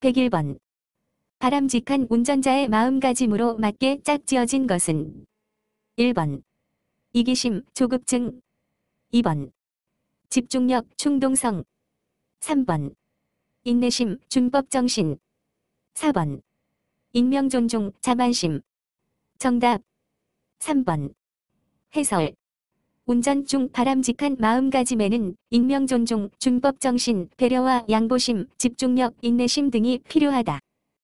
101번. 바람직한 운전자의 마음가짐으로 맞게 짝지어진 것은 1번. 이기심, 조급증. 2번. 집중력, 충동성. 3번. 인내심, 준법정신. 4번. 인명존중, 자만심. 정답 3번. 해설. 운전 중 바람직한 마음가짐에는 인명존중, 준법정신, 배려와 양보심, 집중력, 인내심 등이 필요하다.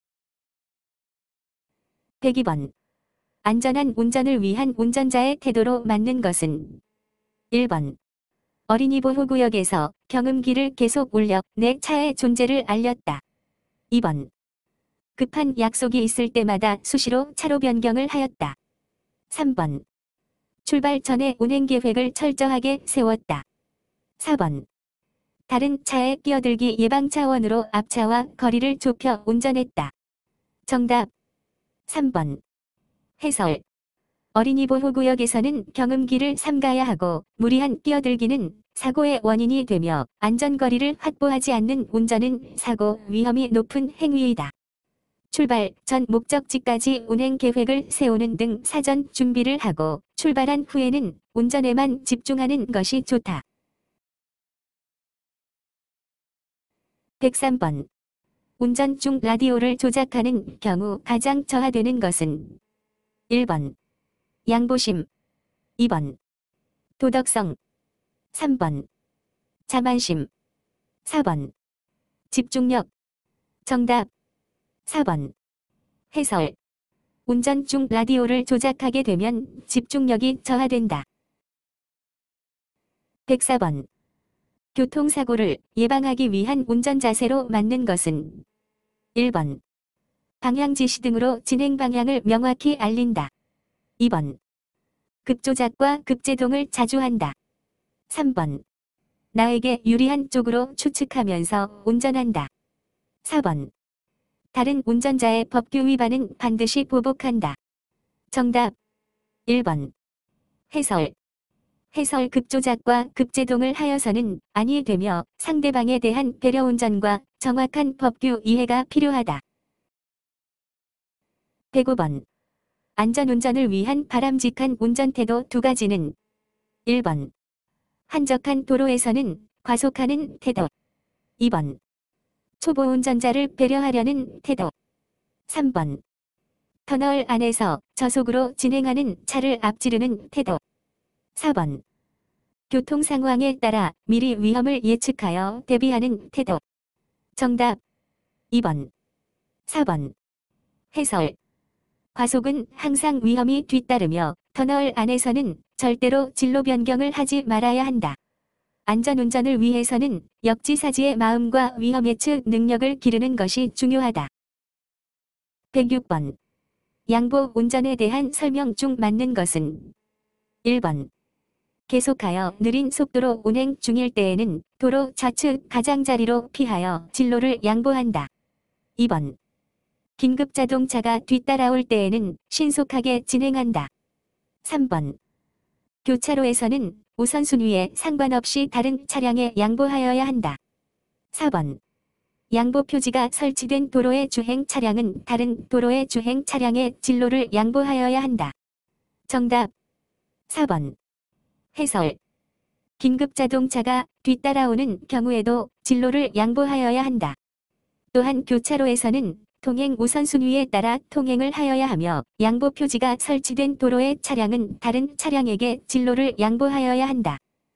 102번. 안전한 운전을 위한 운전자의 태도로 맞는 것은 1번. 어린이 보호구역에서 경음기를 계속 울려 내 차의 존재를 알렸다. 2번. 급한 약속이 있을 때마다 수시로 차로 변경을 하였다. 3번. 출발 전에 운행계획을 철저하게 세웠다. 4번. 다른 차에 끼어들기 예방 차원으로 앞차와 거리를 좁혀 운전했다. 정답 3번. 해설. 어린이 보호구역에서는 경음기를 삼가야 하고 무리한 끼어들기는 사고의 원인이 되며 안전거리를 확보하지 않는 운전은 사고 위험이 높은 행위이다. 출발 전 목적지까지 운행 계획을 세우는 등 사전 준비를 하고 출발한 후에는 운전에만 집중하는 것이 좋다. 103번. 운전 중 라디오를 조작하는 경우 가장 저하되는 것은 1번. 양보심. 2번. 도덕성. 3번. 자만심. 4번. 집중력. 정답 4번. 해설. 운전 중 라디오를 조작하게 되면 집중력이 저하된다. 104번. 교통사고를 예방하기 위한 운전 자세로 맞는 것은 1번. 방향지시 등으로 진행 방향을 명확히 알린다. 2번. 급조작과 급제동을 자주 한다. 3번. 나에게 유리한 쪽으로 추측하면서 운전한다. 4번. 다른 운전자의 법규 위반은 반드시 보복한다. 정답 1번. 해설. 해설 급조작과 급제동을 하여서는 아니 되며 상대방에 대한 배려 운전과 정확한 법규 이해가 필요하다. 105번. 안전운전을 위한 바람직한 운전태도 두 가지는 1번. 한적한 도로에서는 과속하는 태도. 2번. 초보 운전자를 배려하려는 태도. 3번. 터널 안에서 저속으로 진행하는 차를 앞지르는 태도. 4번. 교통 상황에 따라 미리 위험을 예측하여 대비하는 태도. 정답 2번. 4번. 해설. 과속은 항상 위험이 뒤따르며 터널 안에서는 절대로 진로 변경을 하지 말아야 한다. 안전운전을 위해서는 역지사지의 마음과 위험 예측 능력을 기르는 것이 중요하다. 106번. 양보 운전에 대한 설명 중 맞는 것은 1번. 계속하여 느린 속도로 운행 중일 때에는 도로 좌측 가장자리로 피하여 진로를 양보한다. 2번. 긴급 자동차가 뒤따라올 때에는 신속하게 진행한다. 3번. 교차로에서는 우선순위에 상관없이 다른 차량에 양보하여야 한다. 4번. 양보 표지가 설치된 도로의 주행 차량은 다른 도로의 주행 차량의 진로를 양보하여야 한다. 정답 4번. 해설. 긴급 자동차가 뒤따라오는 경우에도 진로를 양보하여야 한다. 또한 교차로에서는 통행 우선순위에 따라 통행을 하여야 하며 양보 표지가 설치된 도로의 차량은 다른 차량에게 진로를 양보하여야 한다.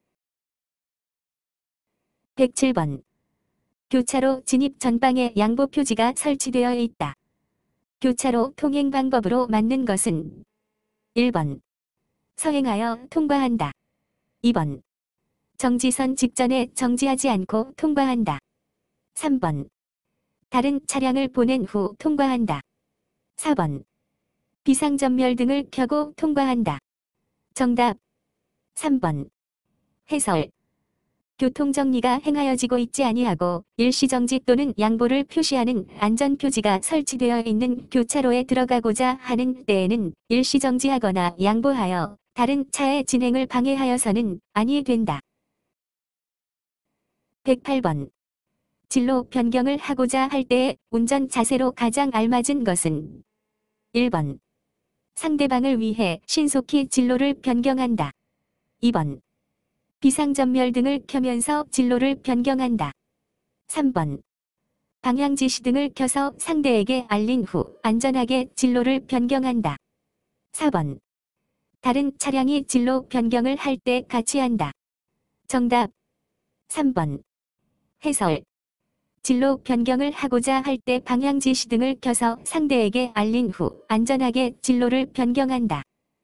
107번. 교차로 진입 전방에 양보 표지가 설치되어 있다. 교차로 통행 방법으로 맞는 것은 1번. 서행하여 통과한다. 2번. 정지선 직전에 정지하지 않고 통과한다. 3번. 다른 차량을 보낸 후 통과한다. 4번. 비상전멸 등을 켜고 통과한다. 정답 3번. 해설. 교통정리가 행하여지고 있지 아니하고 일시정지 또는 양보를 표시하는 안전표지가 설치되어 있는 교차로에 들어가고자 하는 때에는 일시정지하거나 양보하여 다른 차의 진행을 방해하여서는 아니 된다. 108번. 진로 변경을 하고자 할 때의 운전 자세로 가장 알맞은 것은 1번. 상대방을 위해 신속히 진로를 변경한다. 2번. 비상전멸 등을 켜면서 진로를 변경한다. 3번. 방향지시 등을 켜서 상대에게 알린 후 안전하게 진로를 변경한다. 4번. 다른 차량이 진로 변경을 할 때 같이 한다. 정답 3번. 해설. 진로 변경을 하고자 할 때 방향지시 등을 켜서 상대에게 알린 후 안전하게 진로를 변경한다.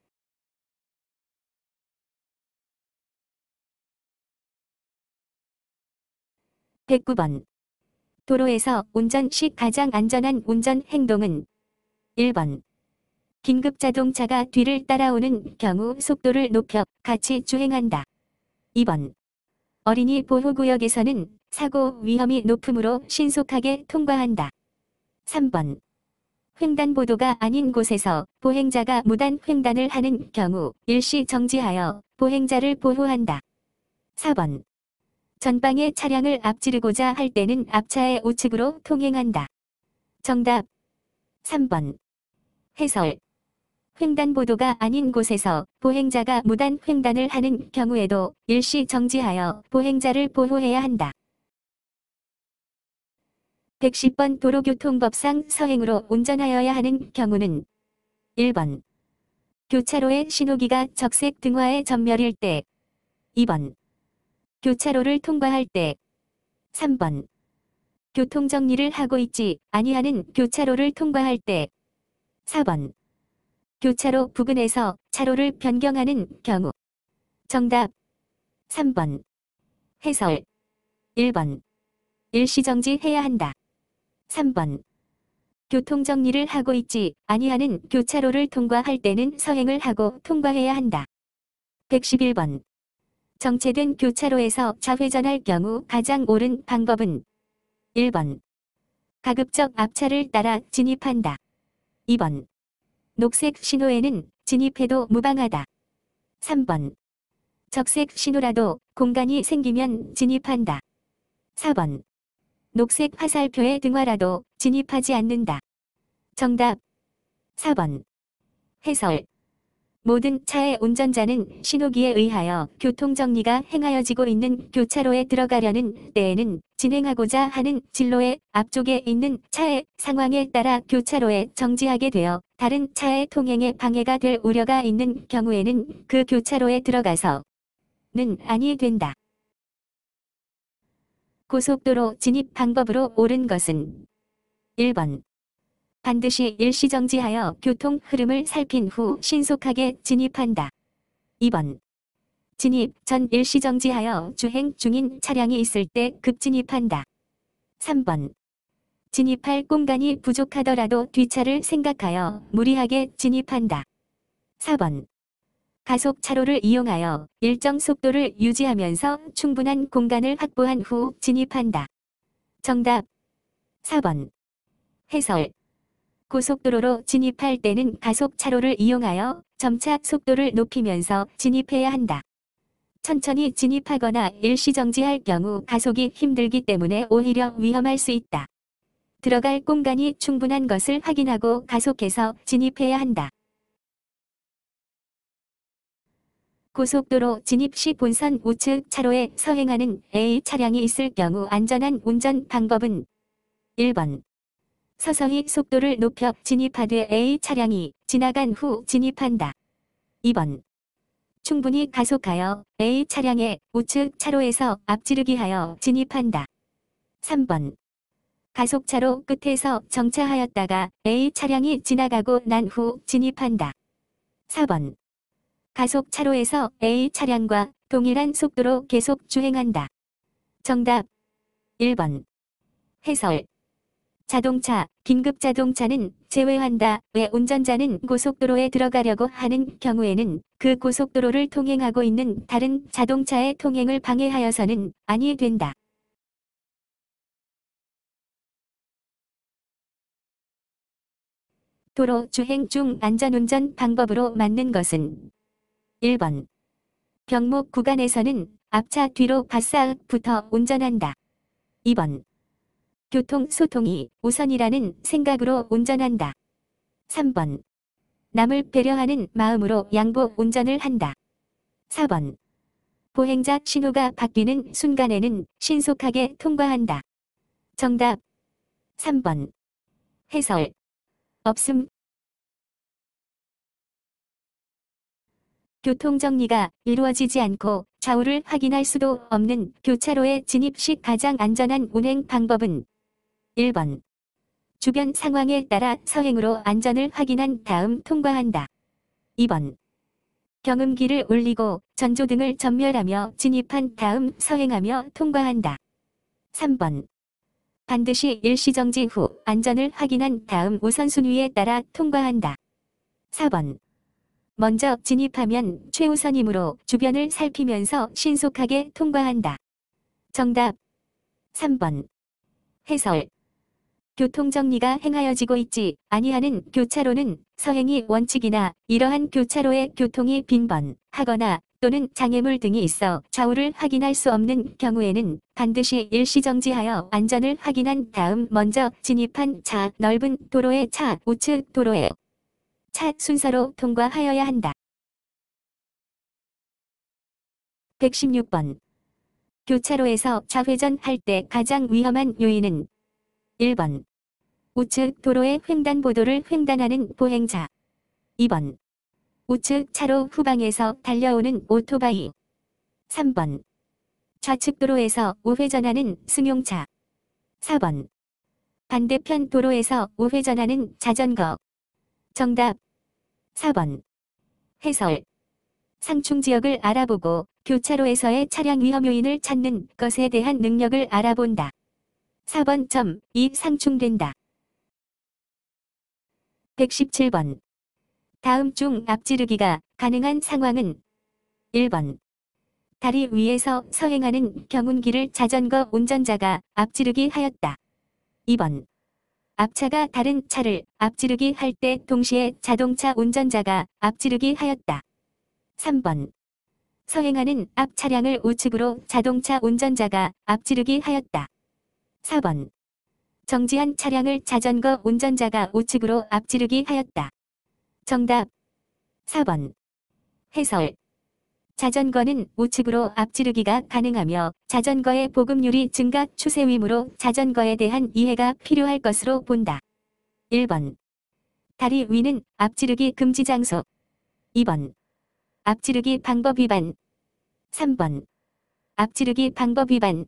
109번. 도로에서 운전 시 가장 안전한 운전 행동은 1번. 긴급 자동차가 뒤를 따라오는 경우 속도를 높여 같이 주행한다. 2번. 어린이 보호구역에서는 사고 위험이 높으므로 신속하게 통과한다. 3번. 횡단보도가 아닌 곳에서 보행자가 무단 횡단을 하는 경우 일시 정지하여 보행자를 보호한다. 4번. 전방의 차량을 앞지르고자 할 때는 앞차의 우측으로 통행한다. 정답 3번. 해설. 횡단보도가 아닌 곳에서 보행자가 무단 횡단을 하는 경우에도 일시 정지하여 보행자를 보호해야 한다. 110번 도로교통법상 서행으로 운전하여야 하는 경우는 1번. 교차로의 신호기가 적색 등화에 전멸일 때 2번. 교차로를 통과할 때 3번. 교통정리를 하고 있지 아니하는 교차로를 통과할 때 4번. 교차로 부근에서 차로를 변경하는 경우. 정답 3번. 해설. 1번. 일시정지 해야 한다. 3번. 교통정리를 하고 있지 아니하는 교차로를 통과할 때는 서행을 하고 통과해야 한다. 111번. 정체된 교차로에서 좌회전할 경우 가장 옳은 방법은 1번. 가급적 앞차를 따라 진입한다. 2번. 녹색 신호에는 진입해도 무방하다. 3번. 적색 신호라도 공간이 생기면 진입한다. 4번. 녹색 화살표의 등화라도 진입하지 않는다. 정답 4번. 해설. 모든 차의 운전자는 신호기에 의하여 교통정리가 행하여지고 있는 교차로에 들어가려는 때에는 진행하고자 하는 진로의 앞쪽에 있는 차의 상황에 따라 교차로에 정지하게 되어 다른 차의 통행에 방해가 될 우려가 있는 경우에는 그 교차로에 들어가서는 아니 된다. 고속도로 진입 방법으로 옳은 것은 1번. 반드시 일시정지하여 교통 흐름을 살핀 후 신속하게 진입한다. 2번. 진입 전 일시정지하여 주행 중인 차량이 있을 때 급진입한다. 3번. 진입할 공간이 부족하더라도 뒷차를 생각하여 무리하게 진입한다. 4번. 가속 차로를 이용하여 일정 속도를 유지하면서 충분한 공간을 확보한 후 진입한다. 정답 4번. 해설. 고속도로로 진입할 때는 가속 차로를 이용하여 점차 속도를 높이면서 진입해야 한다. 천천히 진입하거나 일시정지할 경우 가속이 힘들기 때문에 오히려 위험할 수 있다. 들어갈 공간이 충분한 것을 확인하고 가속해서 진입해야 한다. 고속도로 진입 시 본선 우측 차로에 서행하는 A 차량이 있을 경우 안전한 운전 방법은 1번. 서서히 속도를 높여 진입하되 A 차량이 지나간 후 진입한다. 2번. 충분히 가속하여 A 차량의 우측 차로에서 앞지르기 하여 진입한다. 3번. 가속차로 끝에서 정차하였다가 A 차량이 지나가고 난 후 진입한다. 4번. 가속차로에서 A 차량과 동일한 속도로 계속 주행한다. 정답 1번. 해설. 자동차, 긴급자동차는 제외한다. 왜 운전자는 고속도로에 들어가려고 하는 경우에는 그 고속도로를 통행하고 있는 다른 자동차의 통행을 방해하여서는 아니 된다. 도로 주행 중 안전운전 방법으로 맞는 것은 1번. 병목 구간에서는 앞차 뒤로 바싹 붙어 운전한다. 2번. 교통 소통이 우선이라는 생각으로 운전한다. 3번. 남을 배려하는 마음으로 양보 운전을 한다. 4번. 보행자 신호가 바뀌는 순간에는 신속하게 통과한다. 정답 3번. 해설 없음. 교통정리가 이루어지지 않고 좌우를 확인할 수도 없는 교차로에 진입 시 가장 안전한 운행 방법은 1번. 주변 상황에 따라 서행으로 안전을 확인한 다음 통과한다. 2번. 경음기를 올리고 전조등을 전멸하며 진입한 다음 서행하며 통과한다. 3번. 반드시 일시정지 후 안전을 확인한 다음 우선순위에 따라 통과한다. 4번. 먼저 진입하면 최우선이므로 주변을 살피면서 신속하게 통과한다. 정답 3번. 해설 교통정리가 행하여지고 있지 아니하는 교차로는 서행이 원칙이나 이러한 교차로에 교통이 빈번하거나 또는 장애물 등이 있어 좌우를 확인할 수 없는 경우에는 반드시 일시정지하여 안전을 확인한 다음 먼저 진입한 차 넓은 도로의 차 우측 도로에 차 순서로 통과하여야 한다. 116번. 교차로에서 좌회전할 때 가장 위험한 요인은 1번. 우측 도로의 횡단보도를 횡단하는 보행자. 2번. 우측 차로 후방에서 달려오는 오토바이. 3번. 좌측 도로에서 우회전하는 승용차. 4번. 반대편 도로에서 우회전하는 자전거. 정답 4번. 해설 상충 지역을 알아보고 교차로에서의 차량 위험 요인을 찾는 것에 대한 능력을 알아본다. 4번 점 2 상충된다. 117번. 다음 중 앞지르기가 가능한 상황은 1번. 다리 위에서 서행하는 경운기를 자전거 운전자가 앞지르기 하였다. 2번. 앞차가 다른 차를 앞지르기 할 때 동시에 자동차 운전자가 앞지르기 하였다. 3번. 서행하는 앞 차량을 우측으로 자동차 운전자가 앞지르기 하였다. 4번. 정지한 차량을 자전거 운전자가 우측으로 앞지르기 하였다. 정답 4번. 해설 자전거는 우측으로 앞지르기가 가능하며 자전거의 보급률이 증가 추세이므로 자전거에 대한 이해가 필요할 것으로 본다. 1번. 다리 위는 앞지르기 금지 장소. 2번. 앞지르기 방법 위반. 3번. 앞지르기 방법 위반.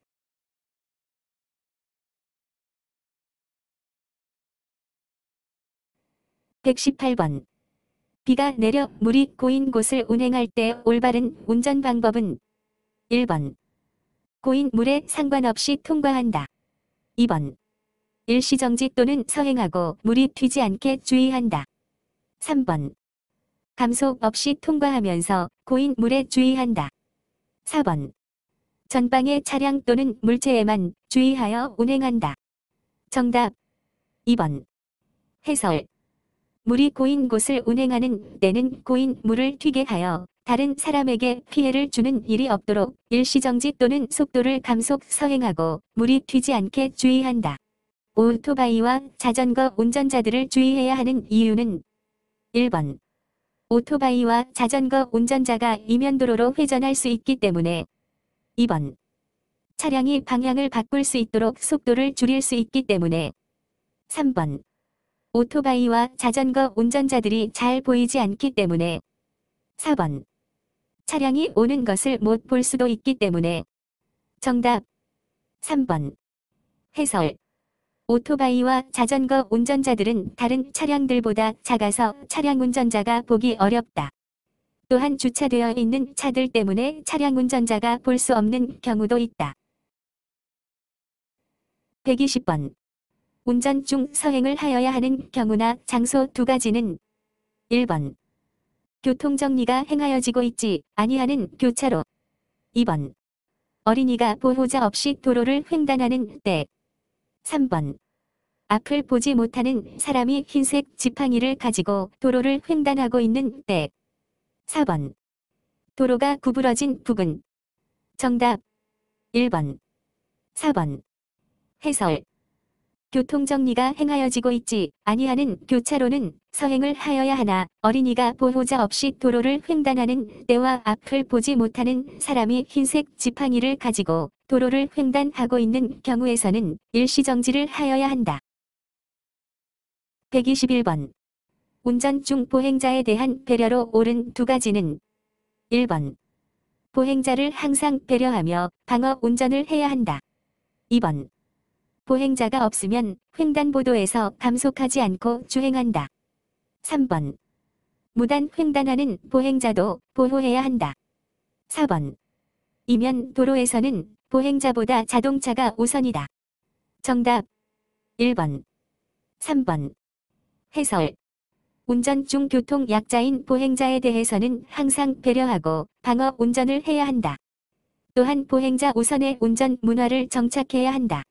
118번. 비가 내려 물이 고인 곳을 운행할 때 올바른 운전 방법은 1번. 고인 물에 상관없이 통과한다. 2번. 일시정지 또는 서행하고 물이 튀지 않게 주의한다. 3번. 감속 없이 통과하면서 고인 물에 주의한다. 4번. 전방의 차량 또는 물체에만 주의하여 운행한다. 정답 2번. 해설 물이 고인 곳을 운행하는 때는 고인 물을 튀게 하여 다른 사람에게 피해를 주는 일이 없도록 일시정지 또는 속도를 감속 서행하고 물이 튀지 않게 주의한다. 오토바이와 자전거 운전자들을 주의해야 하는 이유는 1번. 오토바이와 자전거 운전자가 이면도로로 회전할 수 있기 때문에 2번. 차량이 방향을 바꿀 수 있도록 속도를 줄일 수 있기 때문에 3번. 오토바이와 자전거 운전자들이 잘 보이지 않기 때문에 4번. 차량이 오는 것을 못 볼 수도 있기 때문에 정답 3번. 해설 오토바이와 자전거 운전자들은 다른 차량들보다 작아서 차량 운전자가 보기 어렵다. 또한 주차되어 있는 차들 때문에 차량 운전자가 볼 수 없는 경우도 있다. 120번. 운전 중 서행을 하여야 하는 경우나 장소 두 가지는 1번. 교통정리가 행하여지고 있지 아니하는 교차로. 2번. 어린이가 보호자 없이 도로를 횡단하는 때. 3번. 앞을 보지 못하는 사람이 흰색 지팡이를 가지고 도로를 횡단하고 있는 때. 4번. 도로가 구부러진 부근. 정답 1번. 4번. 해설 교통정리가 행하여지고 있지 아니하는 교차로는 서행을 하여야 하나 어린이가 보호자 없이 도로를 횡단하는 때와 앞을 보지 못하는 사람이 흰색 지팡이를 가지고 도로를 횡단하고 있는 경우에서는 일시정지를 하여야 한다. 121번. 운전 중 보행자에 대한 배려로 옳은 두 가지는 1번. 보행자를 항상 배려하며 방어 운전을 해야 한다. 2번. 보행자가 없으면 횡단보도에서 감속하지 않고 주행한다. 3번. 무단 횡단하는 보행자도 보호해야 한다. 4번. 이면 도로에서는 보행자보다 자동차가 우선이다. 정답 1번. 3번. 해설. 운전 중 교통 약자인 보행자에 대해서는 항상 배려하고 방어 운전을 해야 한다. 또한 보행자 우선의 운전 문화를 정착해야 한다.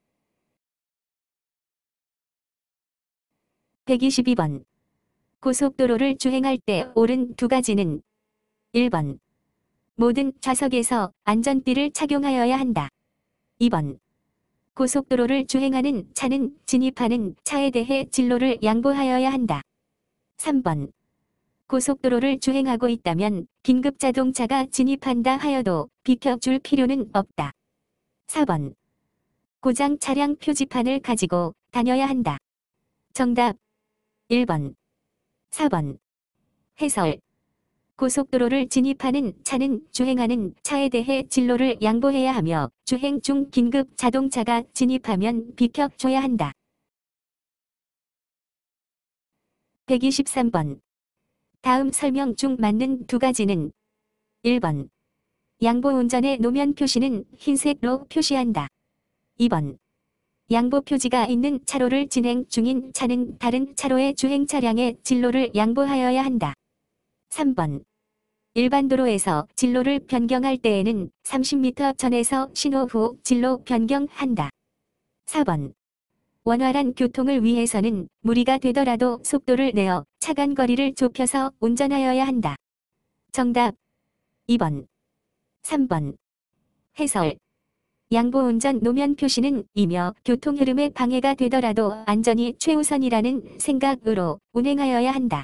122번. 고속도로를 주행할 때 옳은 두 가지는 1번. 모든 좌석에서 안전띠를 착용하여야 한다. 2번. 고속도로를 주행하는 차는 진입하는 차에 대해 진로를 양보하여야 한다. 3번. 고속도로를 주행하고 있다면 긴급 자동차가 진입한다 하여도 비켜줄 필요는 없다. 4번. 고장 차량 표지판을 가지고 다녀야 한다. 정답 1번. 4번. 해설. 고속도로를 진입하는 차는 주행하는 차에 대해 진로를 양보해야 하며 주행 중 긴급 자동차가 진입하면 비켜줘야 한다. 123번. 다음 설명 중 맞는 두 가지는 1번. 양보 운전의 노면 표시는 흰색로 표시한다. 2번. 양보 표지가 있는 차로를 진행 중인 차는 다른 차로의 주행 차량의 진로를 양보하여야 한다. 3번. 일반 도로에서 진로를 변경할 때에는 30m 전에서 신호 후 진로 변경한다. 4번. 원활한 교통을 위해서는 무리가 되더라도 속도를 내어 차간 거리를 좁혀서 운전하여야 한다. 정답 2번. 3번. 해설. 양보 운전 노면 표시는 이며 교통 흐름에 방해가 되더라도 안전이 최우선이라는 생각으로 운행하여야 한다.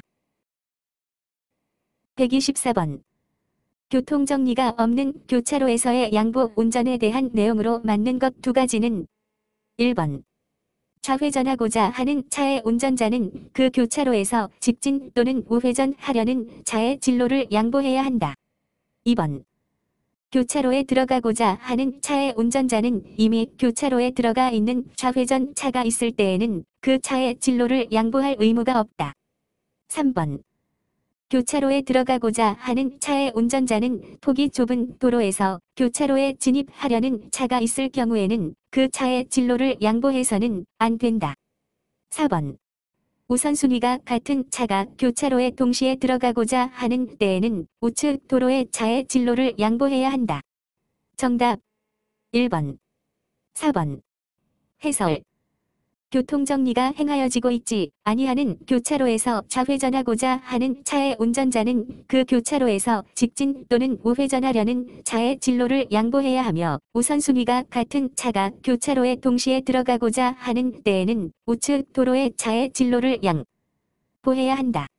124번. 교통정리가 없는 교차로에서의 양보 운전에 대한 내용으로 맞는 것 두 가지는 1번. 좌회전하고자 하는 차의 운전자는 그 교차로에서 직진 또는 우회전하려는 차의 진로를 양보해야 한다. 2번. 교차로에 들어가고자 하는 차의 운전자는 이미 교차로에 들어가 있는 좌회전 차가 있을 때에는 그 차의 진로를 양보할 의무가 없다. 3번. 교차로에 들어가고자 하는 차의 운전자는 폭이 좁은 도로에서 교차로에 진입하려는 차가 있을 경우에는 그 차의 진로를 양보해서는 안 된다. 4번. 우선순위가 같은 차가 교차로에 동시에 들어가고자 하는 때에는 우측 도로의 차의 진로를 양보해야 한다. 정답 1번. 4번. 해설. 교통정리가 행하여지고 있지 아니하는 교차로에서 좌회전하고자 하는 차의 운전자는 그 교차로에서 직진 또는 우회전하려는 차의 진로를 양보해야 하며 우선순위가 같은 차가 교차로에 동시에 들어가고자 하는 때에는 우측 도로의 차의 진로를 양보해야 한다.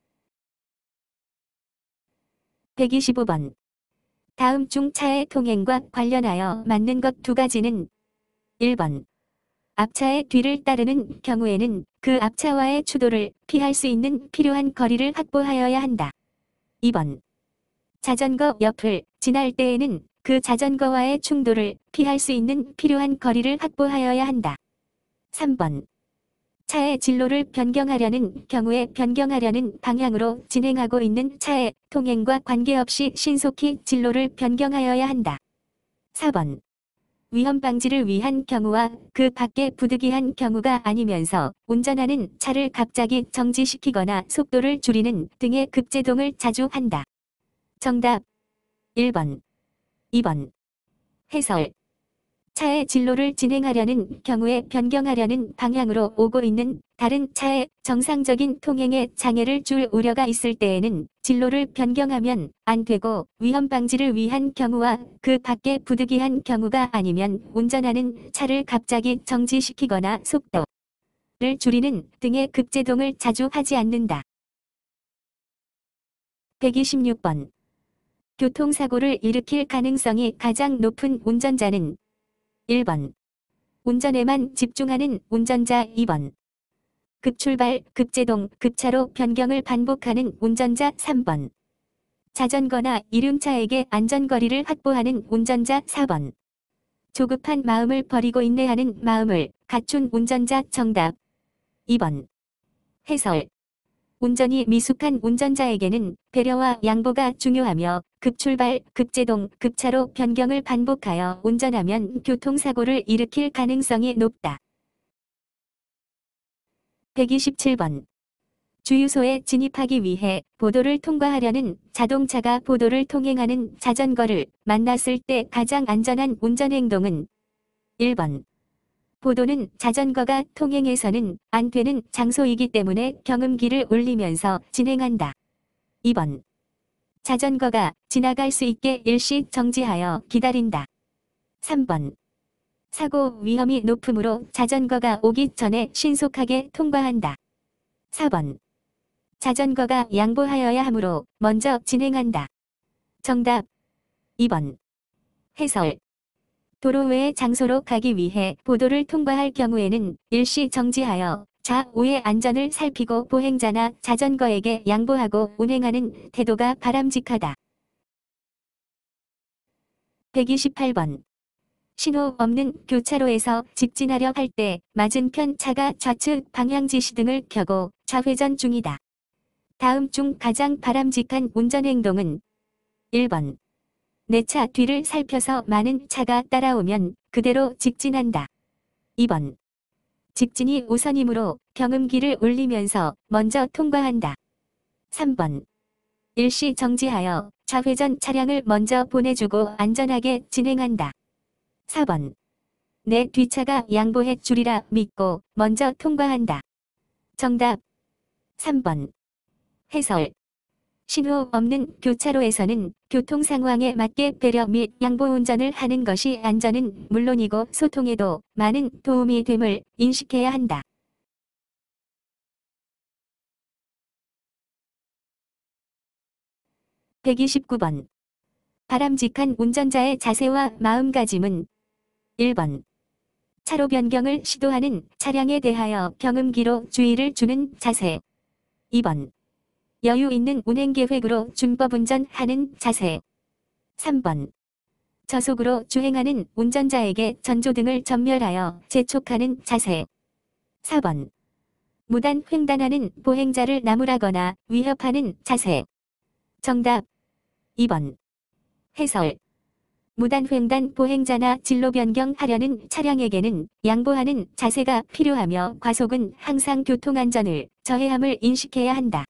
125번. 다음 중 차의 통행과 관련하여 맞는 것 두 가지는 1번. 앞차의 뒤를 따르는 경우에는 그 앞차와의 추돌을 피할 수 있는 필요한 거리를 확보하여야 한다. 2번. 자전거 옆을 지날 때에는 그 자전거와의 충돌을 피할 수 있는 필요한 거리를 확보하여야 한다. 3번. 차의 진로를 변경하려는 경우에 변경하려는 방향으로 진행하고 있는 차의 통행과 관계없이 신속히 진로를 변경하여야 한다. 4번. 위험 방지를 위한 경우와 그 밖에 부득이한 경우가 아니면서 운전하는 차를 갑자기 정지시키거나 속도를 줄이는 등의 급제동을 자주 한다. 정답 1번. 2번. 해설. 차의 진로를 진행하려는 경우에 변경하려는 방향으로 오고 있는 다른 차의 정상적인 통행에 장애를 줄 우려가 있을 때에는 진로를 변경하면 안 되고 위험 방지를 위한 경우와 그 밖에 부득이한 경우가 아니면 운전하는 차를 갑자기 정지시키거나 속도 줄이는 등의 급제동을 자주 하지 않는다. 126번. 교통사고를 일으킬 가능성이 가장 높은 운전자는 1번. 운전에만 집중하는 운전자. 2번. 급출발, 급제동, 급차로 변경을 반복하는 운전자. 3번. 자전거나 이륜차에게 안전거리를 확보하는 운전자. 4번. 조급한 마음을 버리고 인내하는 마음을 갖춘 운전자. 정답 2번. 해설. 운전이 미숙한 운전자에게는 배려와 양보가 중요하며 급출발, 급제동, 급차로 변경을 반복하여 운전하면 교통사고를 일으킬 가능성이 높다. 127번. 주유소에 진입하기 위해 보도를 통과하려는 자동차가 보도를 통행하는 자전거를 만났을 때 가장 안전한 운전행동은 1번. 보도는 자전거가 통행해서는 안 되는 장소이기 때문에 경음기를 울리면서 진행한다. 2번. 자전거가 지나갈 수 있게 일시 정지하여 기다린다. 3번. 사고 위험이 높으므로 자전거가 오기 전에 신속하게 통과한다. 4번. 자전거가 양보하여야 하므로 먼저 진행한다. 정답 2번. 해설. 도로 외의 장소로 가기 위해 보도를 통과할 경우에는 일시 정지하여 좌우의 안전을 살피고 보행자나 자전거에게 양보하고 운행하는 태도가 바람직하다. 128번. 신호 없는 교차로에서 직진하려 할 때 맞은편 차가 좌측 방향지시등을 켜고 좌회전 중이다. 다음 중 가장 바람직한 운전행동은 1번. 내 차 뒤를 살펴서 많은 차가 따라오면 그대로 직진한다. 2번. 직진이 우선이므로 경음기를 울리면서 먼저 통과한다. 3번. 일시 정지하여 좌회전 차량을 먼저 보내주고 안전하게 진행한다. 4번. 내 뒷차가 양보해 주리라 믿고 먼저 통과한다. 정답 3번. 해설. 신호 없는 교차로에서는 교통 상황에 맞게 배려 및 양보 운전을 하는 것이 안전은 물론이고 소통에도 많은 도움이 됨을 인식해야 한다. (129번) 바람직한 운전자의 자세와 마음가짐은 1번. 차로 변경을 시도하는 차량에 대하여 경음기로 주의를 주는 자세. 2번. 여유 있는 운행 계획으로 준법 운전하는 자세. 3번. 저속으로 주행하는 운전자에게 전조등을 전멸하여 재촉하는 자세. 4번. 무단 횡단하는 보행자를 나무라거나 위협하는 자세. 정답 2번. 해설. 무단 횡단 보행자나 진로 변경하려는 차량에게는 양보하는 자세가 필요하며 과속은 항상 교통안전을 저해함을 인식해야 한다.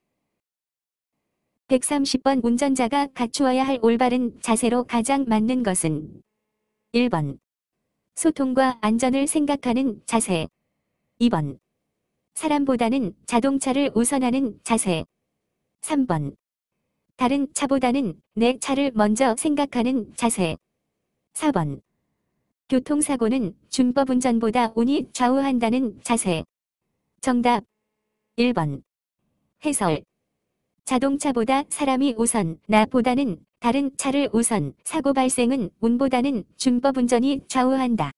130번 운전자가 갖추어야 할 올바른 자세로 가장 맞는 것은 1번. 소통과 안전을 생각하는 자세. 2번. 사람보다는 자동차를 우선하는 자세. 3번. 다른 차보다는 내 차를 먼저 생각하는 자세. 4번. 교통사고는 준법 운전보다 운이 좌우한다는 자세. 정답 1번. 해설. 자동차보다 사람이 우선, 나보다는 다른 차를 우선, 사고 발생은 운보다는 준법 운전이 좌우한다.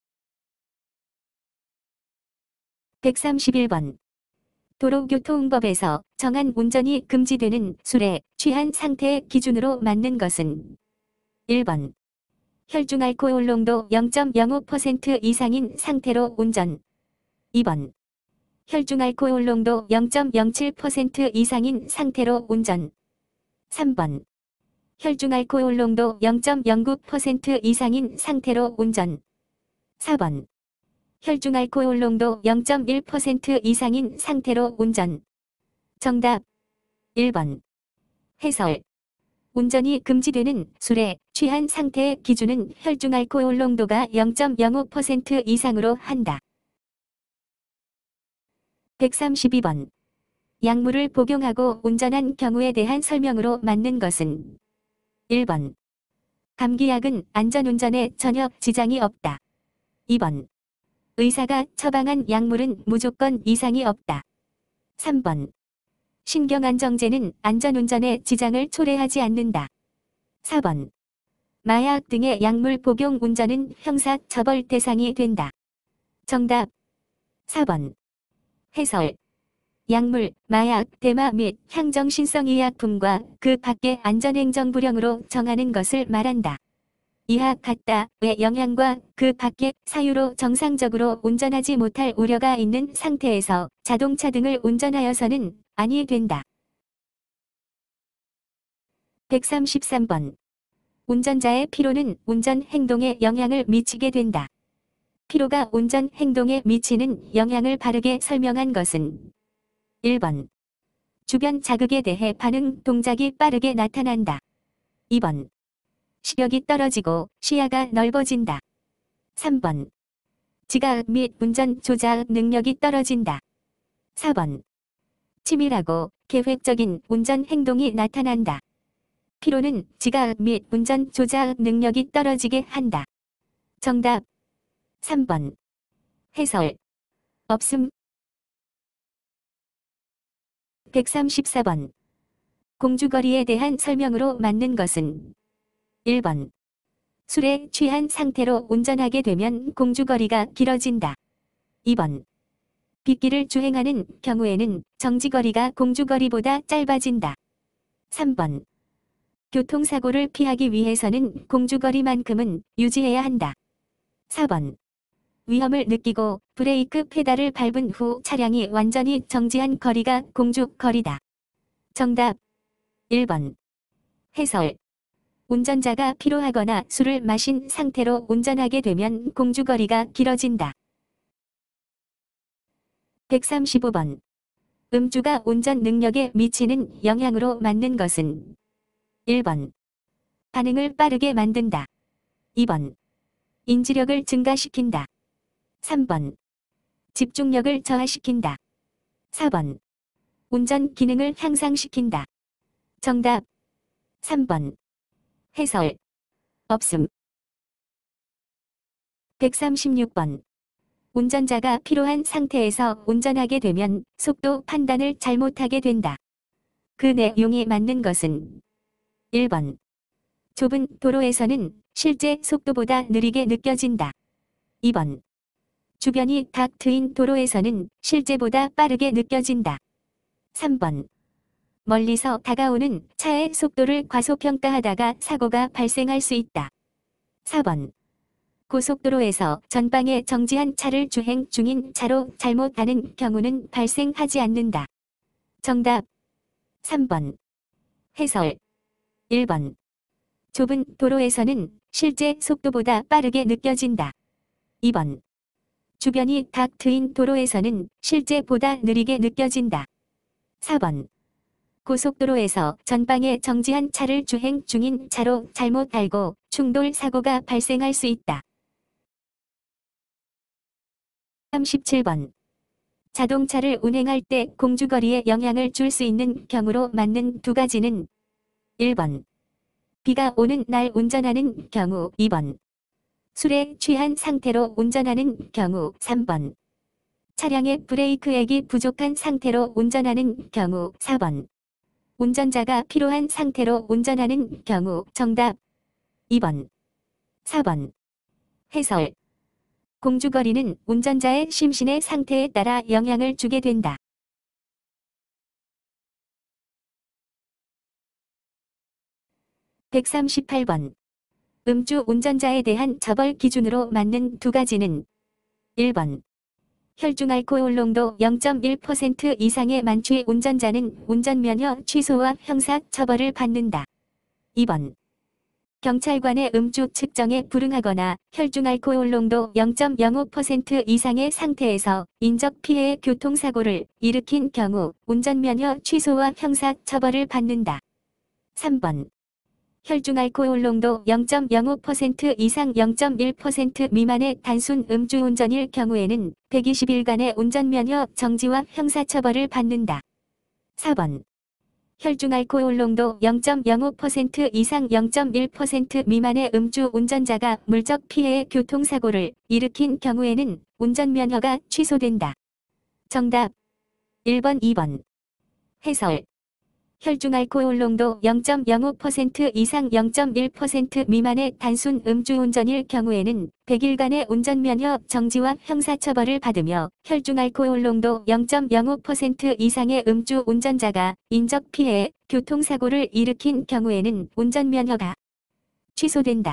131번. 도로교통법에서 정한 운전이 금지되는 술에 취한 상태의 기준으로 맞는 것은 1번. 혈중 알코올 농도 0.05% 이상인 상태로 운전. 2번. 혈중 알코올 농도 0.07% 이상인 상태로 운전. 3번. 혈중 알코올 농도 0.09% 이상인 상태로 운전. 4번. 혈중 알코올 농도 0.1% 이상인 상태로 운전. 정답 1번. 해설. 운전이 금지되는 술에 취한 상태의 기준은 혈중 알코올 농도가 0.05% 이상으로 한다. 132번. 약물을 복용하고 운전한 경우에 대한 설명으로 맞는 것은 1번. 감기약은 안전운전에 전혀 지장이 없다. 2번. 의사가 처방한 약물은 무조건 이상이 없다. 3번. 신경안정제는 안전운전에 지장을 초래하지 않는다. 4번. 마약 등의 약물 복용 운전은 형사처벌 대상이 된다. 정답 4번. 해설. 약물, 마약, 대마 및 향정신성의약품과 그 밖의 안전행정 불량으로 정하는 것을 말한다. 이하 같다의 영향과 그 밖의 사유로 정상적으로 운전하지 못할 우려가 있는 상태에서 자동차 등을 운전하여서는 아니 된다. 133번. 운전자의 피로는 운전 행동에 영향을 미치게 된다. 피로가 운전 행동에 미치는 영향을 바르게 설명한 것은 1번. 주변 자극에 대해 반응 동작이 빠르게 나타난다. 2번. 시력이 떨어지고 시야가 넓어진다. 3번. 지각 및 운전 조작 능력이 떨어진다. 4번. 치밀하고 계획적인 운전 행동이 나타난다. 피로는 지각 및 운전 조작 능력이 떨어지게 한다. 정답 3번. 해설. 없음. 134번. 공주거리에 대한 설명으로 맞는 것은 1번. 술에 취한 상태로 운전하게 되면 공주거리가 길어진다. 2번. 빗길을 주행하는 경우에는 정지거리가 공주거리보다 짧아진다. 3번. 교통사고를 피하기 위해서는 공주거리만큼은 유지해야 한다. 4번. 위험을 느끼고 브레이크 페달을 밟은 후 차량이 완전히 정지한 거리가 공주거리다. 정답 1번. 해설. 운전자가 피로하거나 술을 마신 상태로 운전하게 되면 공주거리가 길어진다. 135번. 음주가 운전 능력에 미치는 영향으로 맞는 것은 1번. 반응을 빠르게 만든다. 2번. 인지력을 증가시킨다. 3번. 집중력을 저하시킨다. 4번. 운전 기능을 향상시킨다. 정답 3번. 해설. 없음. 136번. 운전자가 피로한 상태에서 운전하게 되면 속도 판단을 잘못하게 된다. 그 내용이 맞는 것은 1번. 좁은 도로에서는 실제 속도보다 느리게 느껴진다. 2번. 주변이 탁 트인 도로에서는 실제보다 빠르게 느껴진다. 3번. 멀리서 다가오는 차의 속도를 과소평가하다가 사고가 발생할 수 있다. 4번. 고속도로에서 전방에 정지한 차를 주행 중인 차로 잘못 가는 경우는 발생하지 않는다. 정답 3번. 해설. 1번. 좁은 도로에서는 실제 속도보다 빠르게 느껴진다. 2번. 주변이 탁 트인 도로에서는 실제보다 느리게 느껴진다. 4번. 고속도로에서 전방에 정지한 차를 주행 중인 차로 잘못 알고 충돌 사고가 발생할 수 있다. 37번. 자동차를 운행할 때 공주거리에 영향을 줄 수 있는 경우로 맞는 두 가지는 1번. 비가 오는 날 운전하는 경우. 2번. 술에 취한 상태로 운전하는 경우. 3번. 차량의 브레이크액이 부족한 상태로 운전하는 경우. 4번. 운전자가 피로한 상태로 운전하는 경우. 정답 2번. 4번. 해설. 공주거리는 운전자의 심신의 상태에 따라 영향을 주게 된다. 138번. 음주 운전자에 대한 처벌 기준으로 맞는 두 가지는 1번. 혈중 알코올 농도 0.1% 이상의 만취 운전자는 운전면허 취소와 형사 처벌을 받는다. 2번. 경찰관의 음주 측정에 불응하거나 혈중 알코올 농도 0.05% 이상의 상태에서 인적 피해의 교통사고를 일으킨 경우 운전면허 취소와 형사 처벌을 받는다. 3번. 혈중 알코올 농도 0.05% 이상 0.1% 미만의 단순 음주운전일 경우에는 120일간의 운전면허 정지와 형사처벌을 받는다. 4번. 혈중 알코올 농도 0.05% 이상 0.1% 미만의 음주 운전자가 물적 피해의 교통사고를 일으킨 경우에는 운전면허가 취소된다. 정답 1번 2번. 해설. 혈중 알코올 농도 0.05% 이상 0.1% 미만의 단순 음주운전일 경우에는 100일간의 운전면허 정지와 형사처벌을 받으며 혈중 알코올 농도 0.05% 이상의 음주 운전자가 인적 피해, 교통사고를 일으킨 경우에는 운전면허가 취소된다.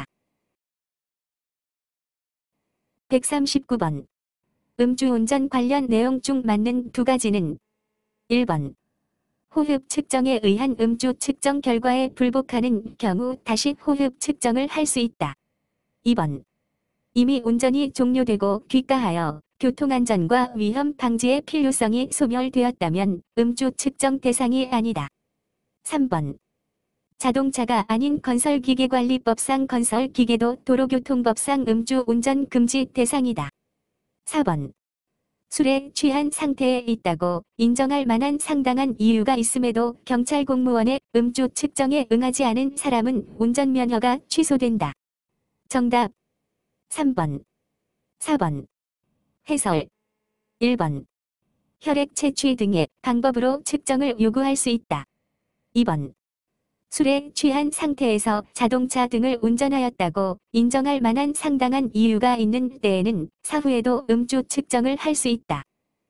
139번. 음주운전 관련 내용 중 맞는 두 가지는 1번. 호흡 측정에 의한 음주 측정 결과에 불복하는 경우 다시 호흡 측정을 할 수 있다. 2번. 이미 운전이 종료되고 귀가하여 교통안전과 위험 방지의 필요성이 소멸되었다면 음주 측정 대상이 아니다. 3번. 자동차가 아닌 건설기계관리법상 건설기계도 도로교통법상 음주 운전 금지 대상이다. 4번. 술에 취한 상태에 있다고 인정할 만한 상당한 이유가 있음에도 경찰 공무원의 음주 측정에 응하지 않은 사람은 운전면허가 취소된다. 정답 3번. 4번. 해설. 1번. 혈액 채취 등의 방법으로 측정을 요구할 수 있다. 2번. 술에 취한 상태에서 자동차 등을 운전하였다고 인정할 만한 상당한 이유가 있는 때에는 사후에도 음주 측정을 할 수 있다.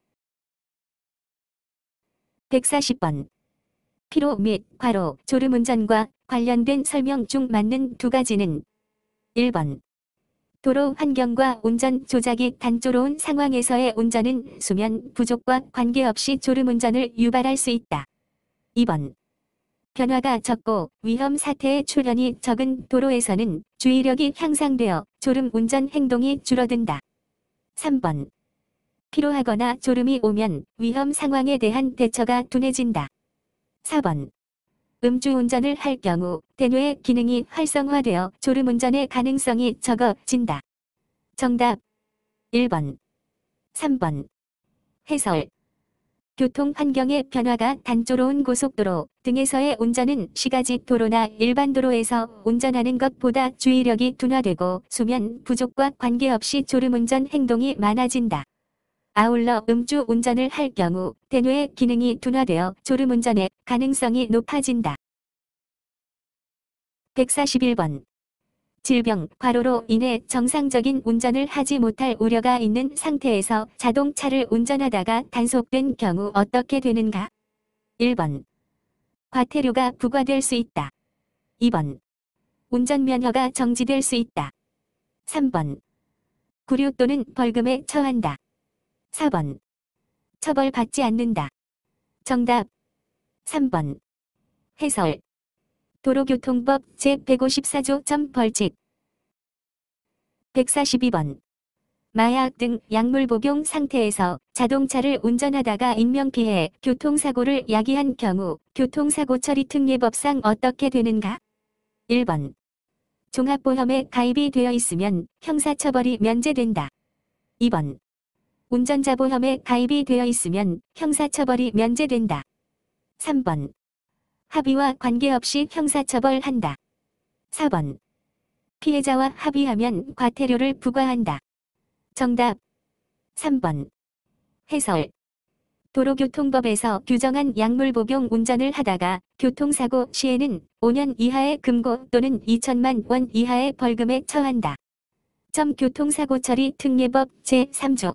140번. 피로 및 과로, 졸음운전과 관련된 설명 중 맞는 두 가지는 1번. 도로 환경과 운전 조작이 단조로운 상황에서의 운전은 수면 부족과 관계없이 졸음운전을 유발할 수 있다. 2번. 변화가 적고 위험 사태의 출현이 적은 도로에서는 주의력이 향상되어 졸음 운전 행동이 줄어든다. 3번. 피로하거나 졸음이 오면 위험 상황에 대한 대처가 둔해진다. 4번. 음주운전을 할 경우 대뇌의 기능이 활성화되어 졸음운전의 가능성이 적어진다. 정답 1번. 3번. 해설. 교통 환경의 변화가 단조로운 고속도로 등에서의 운전은 시가지 도로나 일반 도로에서 운전하는 것보다 주의력이 둔화되고 수면 부족과 관계없이 졸음운전 행동이 많아진다. 아울러 음주 운전을 할 경우 대뇌의 기능이 둔화되어 졸음운전의 가능성이 높아진다. 141번. 질병, 과로로 인해 정상적인 운전을 하지 못할 우려가 있는 상태에서 자동차를 운전하다가 단속된 경우 어떻게 되는가? 1번. 과태료가 부과될 수 있다. 2번. 운전면허가 정지될 수 있다. 3번. 구류 또는 벌금에 처한다. 4번. 처벌받지 않는다. 정답 3번. 해설. 도로교통법 제154조 벌칙. 142번. 마약 등 약물 복용 상태에서 자동차를 운전하다가 인명피해, 교통사고를 야기한 경우 교통사고 처리 특례법상 어떻게 되는가? 1번. 종합보험에 가입이 되어 있으면 형사처벌이 면제된다. 2번. 운전자보험에 가입이 되어 있으면 형사처벌이 면제된다. 3번. 합의와 관계없이 형사처벌한다. 4번. 피해자와 합의하면 과태료를 부과한다. 정답 3번. 해설. 도로교통법에서 규정한 약물 복용 운전을 하다가 교통사고 시에는 5년 이하의 금고 또는 2천만 원 이하의 벌금에 처한다. 교통사고 처리 특례법 제3조.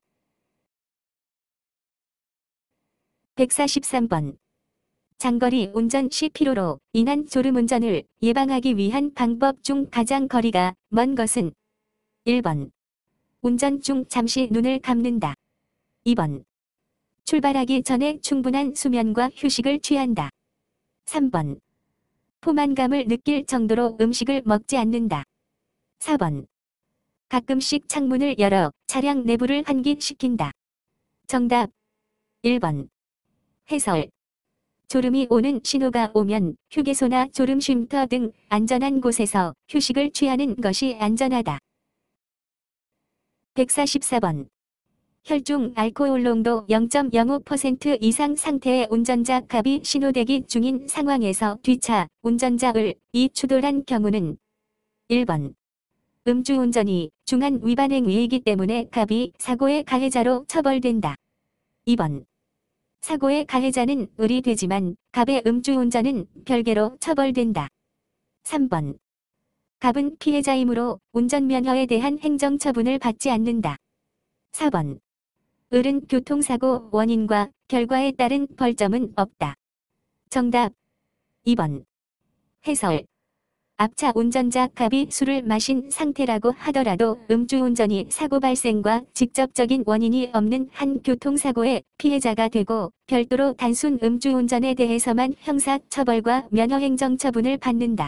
143번. 장거리 운전 시 피로로 인한 졸음운전을 예방하기 위한 방법 중 가장 거리가 먼 것은 1번. 운전 중 잠시 눈을 감는다. 2번. 출발하기 전에 충분한 수면과 휴식을 취한다. 3번. 포만감을 느낄 정도로 음식을 먹지 않는다. 4번. 가끔씩 창문을 열어 차량 내부를 환기시킨다. 정답 1번. 해설. 졸음이 오는 신호가 오면 휴게소나 졸음 쉼터 등 안전한 곳에서 휴식을 취하는 것이 안전하다. 144번. 혈중 알코올 농도 0.05% 이상 상태의 운전자 갑이 신호대기 중인 상황에서 뒤차 운전자을 추돌한 경우는 1번 음주운전이 중한 위반 행위이기 때문에 갑이 사고의 가해자로 처벌된다. 2번 사고의 가해자는 을이 되지만 갑의 음주운전은 별개로 처벌된다. 3번 갑은 피해자이므로 운전면허에 대한 행정처분을 받지 않는다. 4번 을은 교통사고 원인과 결과에 따른 벌점은 없다. 정답 2번. 해설. 앞차 운전자 갑이 술을 마신 상태라고 하더라도 음주운전이 사고 발생과 직접적인 원인이 없는 한 교통사고의 피해자가 되고 별도로 단순 음주운전에 대해서만 형사처벌과 면허행정처분을 받는다.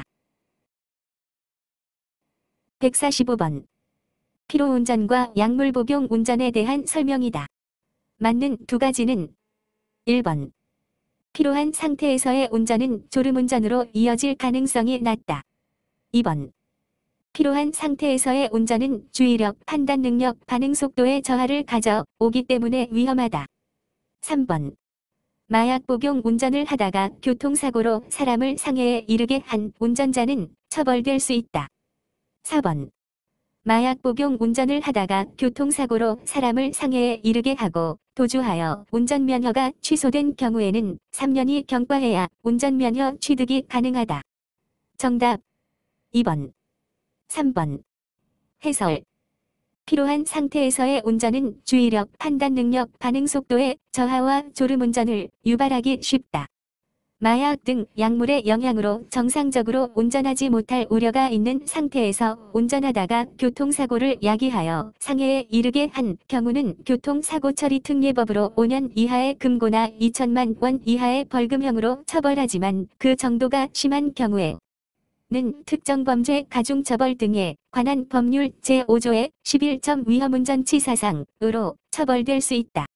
145번. 피로운전과 약물복용 운전에 대한 설명이다. 맞는 두 가지는 1번. 피로한 상태에서의 운전은 졸음운전으로 이어질 가능성이 낮다. 2번. 피로한 상태에서의 운전은 주의력, 판단능력, 반응속도의 저하를 가져오기 때문에 위험하다. 3번. 마약 복용 운전을 하다가 교통사고로 사람을 상해에 이르게 한 운전자는 처벌될 수 있다. 4번. 마약 복용 운전을 하다가 교통사고로 사람을 상해에 이르게 하고 도주하여 운전면허가 취소된 경우에는 3년이 경과해야 운전면허 취득이 가능하다. 정답 2번. 3번. 해설. 피로한 상태에서의 운전은 주의력, 판단능력, 반응속도의 저하와 졸음운전을 유발하기 쉽다. 마약 등 약물의 영향으로 정상적으로 운전하지 못할 우려가 있는 상태에서 운전하다가 교통사고를 야기하여 상해에 이르게 한 경우는 교통사고처리특례법으로 5년 이하의 금고나 2천만 원 이하의 벌금형으로 처벌하지만 그 정도가 심한 경우에는 특정범죄 가중처벌 등에 관한 법률 제5조의 11점 위험운전치사상으로 처벌될 수 있다.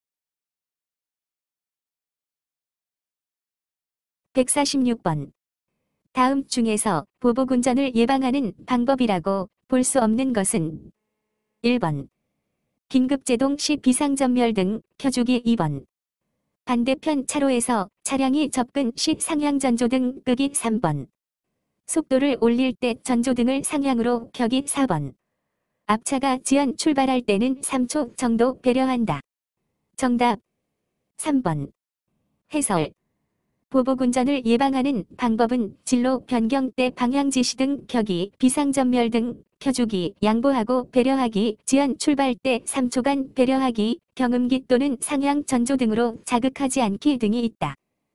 146번. 다음 중에서 보복운전을 예방하는 방법이라고 볼 수 없는 것은 1번. 긴급제동 시 비상전멸 등 켜주기. 2번. 반대편 차로에서 차량이 접근 시 상향전조 등 끄기. 3번. 속도를 올릴 때 전조등을 상향으로 켜기. 4번. 앞차가 지연 출발할 때는 3초 정도 배려한다. 정답 3번. 해설. 보복운전을 예방하는 방법은 진로 변경 때 방향지시 등 켜기, 비상전멸 등 켜주기, 양보하고 배려하기, 지연 출발 때 3초간 배려하기, 경음기 또는 상향 전조 등으로 자극하지 않기 등이 있다.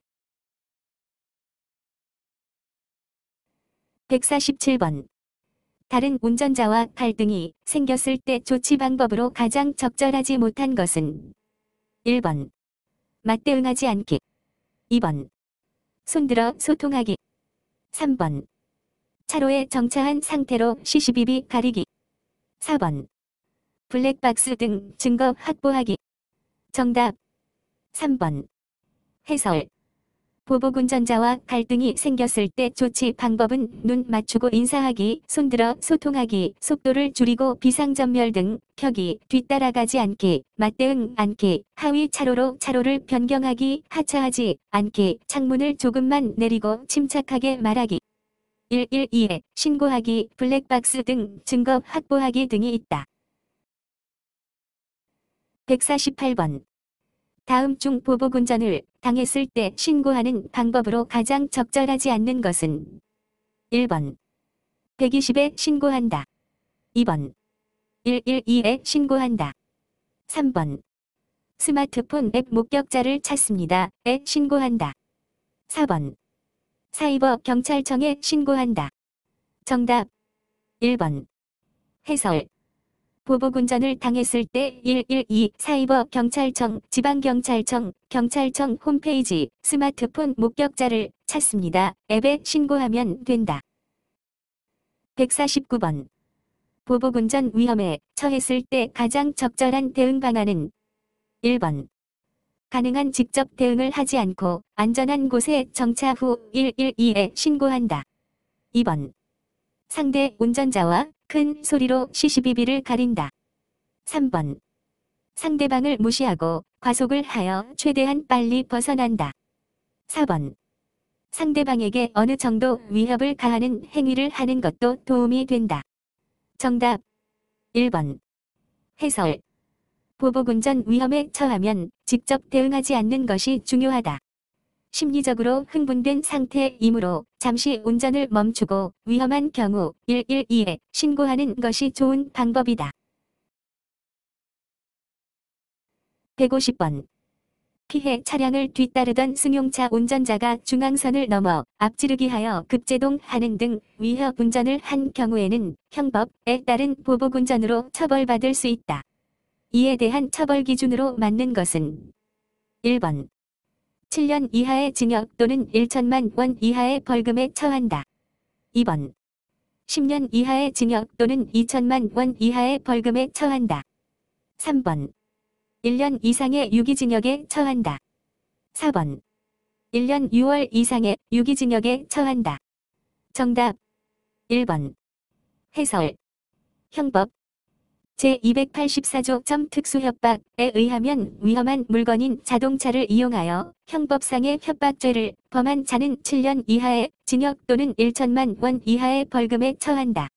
147번. 다른 운전자와 갈등이 생겼을 때 조치 방법으로 가장 적절하지 못한 것은 1번. 맞대응하지 않기. 2번. 손들어 소통하기. 3번. 차로에 정차한 상태로 CCTV 가리기. 4번. 블랙박스 등 증거 확보하기. 정답 3번. 해설. 보복운전자와 갈등이 생겼을 때 조치 방법은 눈 맞추고 인사하기, 손들어 소통하기, 속도를 줄이고 비상전멸 등 켜기, 뒤따라가지 않기, 맞대응 않기, 하위 차로로 차로를 변경하기, 하차하지 않기, 창문을 조금만 내리고 침착하게 말하기, 112에 신고하기, 블랙박스 등 증거 확보하기 등이 있다. 148번. 다음 중 보복운전을 당했을 때 신고하는 방법으로 가장 적절하지 않는 것은 1번. 120에 신고한다. 2번. 112에 신고한다. 3번. 스마트폰 앱 목격자를 찾습니다. 에 신고한다. 4번. 사이버 경찰청에 신고한다. 정답 1번. 해설. 보복운전을 당했을 때 112 사이버 경찰청, 지방경찰청, 경찰청 홈페이지, 스마트폰 목격자를 찾습니다. 앱에 신고하면 된다. 149번. 보복운전 위험에 처했을 때 가장 적절한 대응 방안은 1번. 가능한 직접 대응을 하지 않고 안전한 곳에 정차 후 112에 신고한다. 2번. 상대 운전자와 큰 소리로 CCTV를 가린다. 3번. 상대방을 무시하고 과속을 하여 최대한 빨리 벗어난다. 4번. 상대방에게 어느 정도 위협을 가하는 행위를 하는 것도 도움이 된다. 정답 1번. 해설. 보복운전 위험에 처하면 직접 대응하지 않는 것이 중요하다. 심리적으로 흥분된 상태이므로 잠시 운전을 멈추고 위험한 경우 112에 신고하는 것이 좋은 방법이다. 150번. 피해 차량을 뒤따르던 승용차 운전자가 중앙선을 넘어 앞지르기 하여 급제동하는 등 위협 운전을 한 경우에는 형법에 따른 보복운전으로 처벌받을 수 있다. 이에 대한 처벌 기준으로 맞는 것은 1번. 7년 이하의 징역 또는 1천만 원 이하의 벌금에 처한다. 2번. 10년 이하의 징역 또는 2천만 원 이하의 벌금에 처한다. 3번. 1년 이상의 유기징역에 처한다. 4번. 1년 6월 이상의 유기징역에 처한다. 정답 1번. 해설. 형법 제284조 특수협박에 의하면 위험한 물건인 자동차를 이용하여 형법상의 협박죄를 범한 자는 7년 이하의 징역 또는 1천만 원 이하의 벌금에 처한다.